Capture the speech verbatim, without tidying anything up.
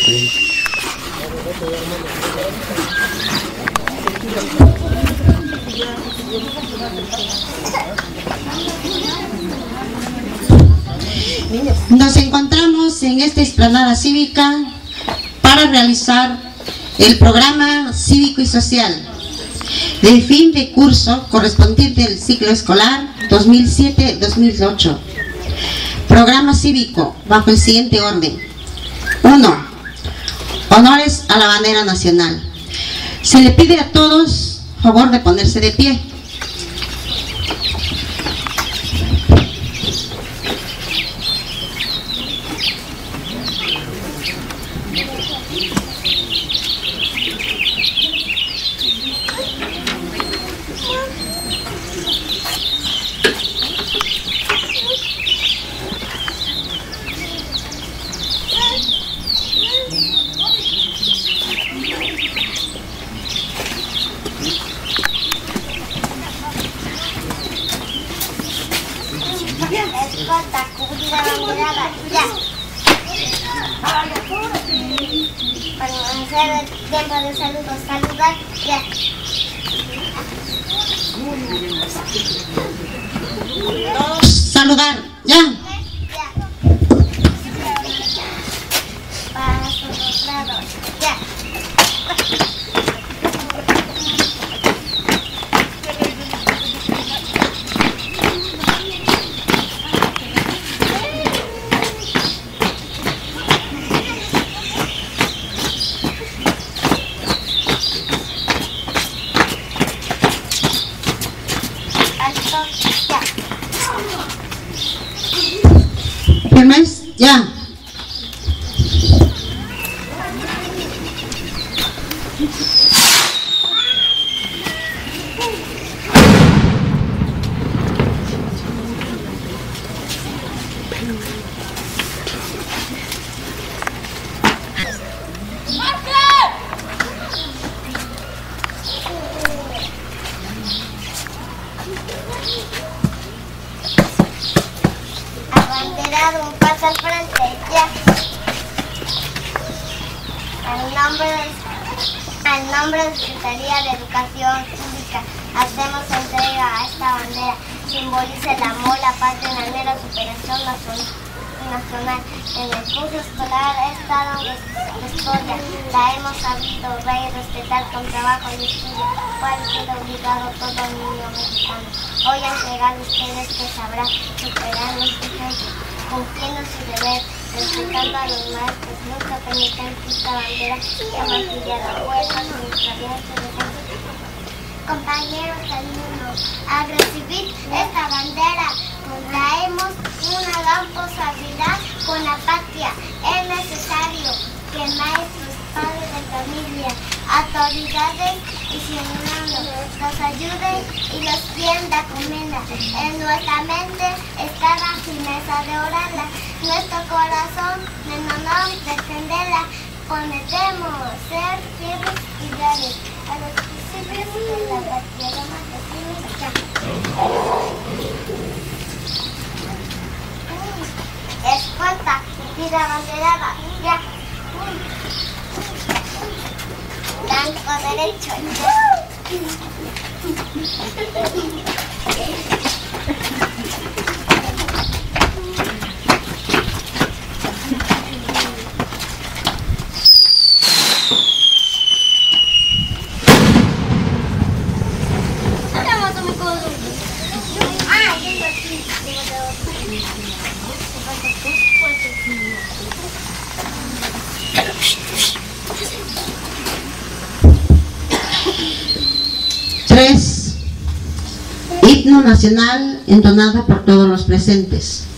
Nos encontramos en esta explanada cívica para realizar el programa cívico y social de fin de curso correspondiente al ciclo escolar dos mil siete dos mil ocho. Programa cívico bajo el siguiente orden. uno. Honores a la bandera nacional. Se le pide a todos favor de ponerse de pie. Escolta, cubrir la bandera, ya. Para hacer el tiempo de saludos, saludar, ya. Saludar, ya. Paso los lados, ya. ¿Firmes? Ya. Abanderado, un paso al frente, ya. Al nombre de, al nombre de Secretaría de Educación Pública, hacemos entrega a esta bandera. Simboliza el amor, la patria, la anhelo, superación nacional. En el curso escolar ha estado la historia, la hemos sabido ver y respetar con trabajo y estudio, cual queda obligado todo niño mexicano. Hoy a entregar a ustedes que sabrá superar los ejemplos, cumpliendo su deber, respetando a los maestros, nunca permitan que esta bandera sea maquillada, vuelva con nuestra alianza de ejemplo. Compañeros del mundo, al recibir esta bandera, contraemos una gran responsabilidad con la patria. Es necesario que maestros, padres de familia, autoridades y ciudadanos nos ayuden y los quien da comida. En nuestra mente está la firmeza de orarla, nuestro corazón en honor defenderla. Prometemos ser fieles y leales a los principios de la patria. Escolta, vida abanderada, ya. Blanco derecho, tres. Himno nacional entonado por todos los presentes.